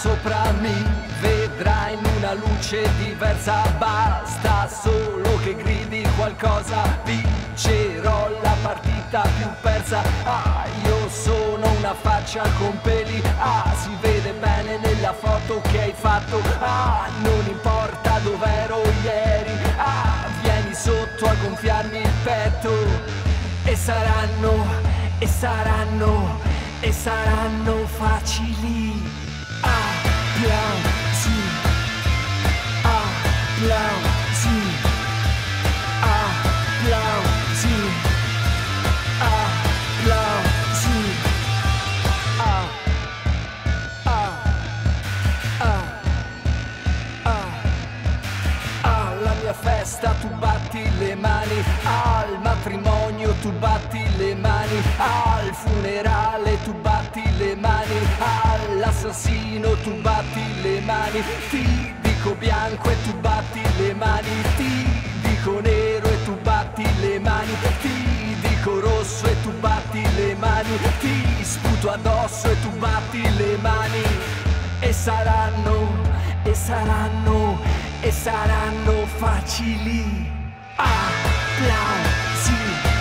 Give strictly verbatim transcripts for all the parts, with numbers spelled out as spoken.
sopra mi vedrai in una luce diversa. Basta solo che gridi qualcosa, vincerò la partita più persa. Ah, io sono una faccia con peli, ah, si vede bene nella foto che hai fatto. Ah, non importa dov'ero ieri, ah, vieni sotto a gonfiarmi il petto. E saranno, e saranno, e saranno facili. Applausi, applausi, applausi, applausi. Ah, ah, ah, ah. Alla mia festa tu batti le mani, al matrimonio tu batti le mani, al funerale tu batti le mani, all'assassino tu batti le mani. Ti dico bianco e tu batti le mani, ti dico nero e tu batti le mani, ti dico rosso e tu batti le mani, ti sputo addosso e tu batti le mani. E saranno, e saranno, e saranno facili. Applausi,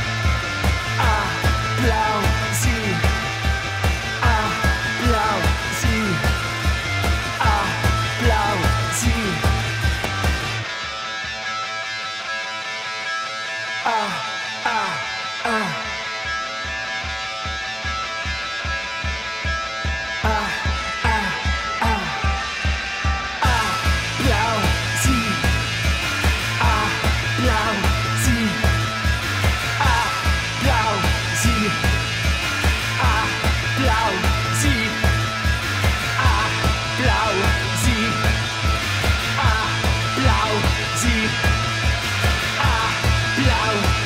applausi, applausi, applausi. Ah, ah, ah. Ah, ah, ah. Applausi, applausi, applausi, applausi, applausi, applausi, applausi.